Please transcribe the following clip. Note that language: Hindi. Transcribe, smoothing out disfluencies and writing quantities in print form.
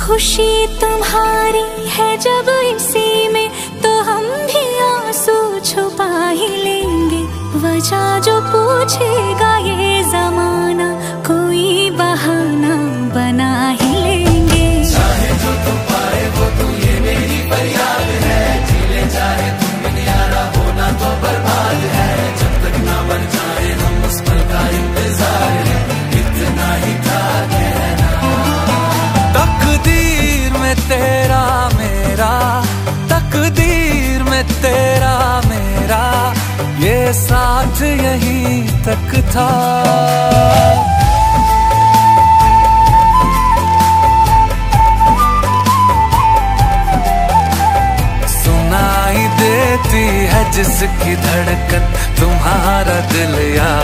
खुशी तुम्हारी है जब इसी में, तो हम भी आंसू छुपा ही लेंगे। वजह जो पूछेगा ये जमाना, कोई बहाना बना ही लेंगे। चाहे जो तुम पाए वो तुम, ये मेरी फरियाद है। जीले चाहे तुम यारा, होना तो बर्बाद है। जब तक ना बन जाए हम, उस पल का इंतजार है। इतना ही था कहना। तकदीर में तेरा मेरा, तकदीर में तेरा मेरा, ये साथ यहीं तक था। सुनाई देती है जिसकी धड़कन, तुम्हारा दिल यार